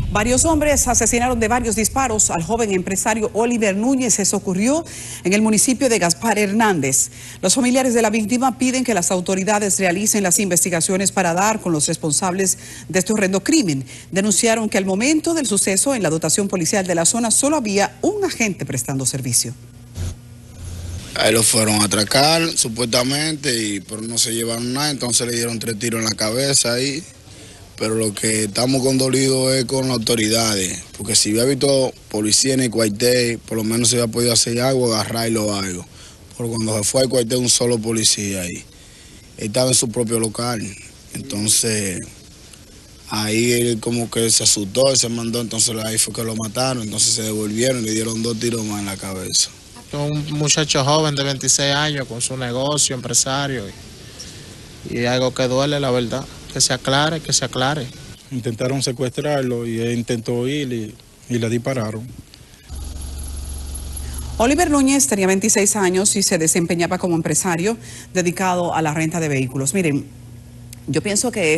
Varios hombres asesinaron de varios disparos al joven empresario Oliver Núñez. Eso ocurrió en el municipio de Gaspar Hernández. Los familiares de la víctima piden que las autoridades realicen las investigaciones para dar con los responsables de este horrendo crimen. Denunciaron que al momento del suceso en la dotación policial de la zona solo había un agente prestando servicio. Ahí lo fueron a atracar supuestamente, pero no se llevaron nada, entonces le dieron 3 tiros en la cabeza ahí. Pero lo que estamos condolidos es con las autoridades, porque si hubiera visto policía en el cuartel, por lo menos se hubiera podido hacer algo, agarrarlo o algo. Porque cuando se fue al cuartel un solo policía ahí, él estaba en su propio local, entonces ahí él como que se asustó y se mandó, entonces ahí fue que lo mataron, entonces se devolvieron y le dieron 2 tiros más en la cabeza. Un muchacho joven de 26 años con su negocio, empresario, y algo que duele, la verdad. Que se aclare, que se aclare. Intentaron secuestrarlo y él intentó ir y le dispararon. Oliver Núñez tenía 26 años y se desempeñaba como empresario dedicado a la renta de vehículos. Miren, yo pienso que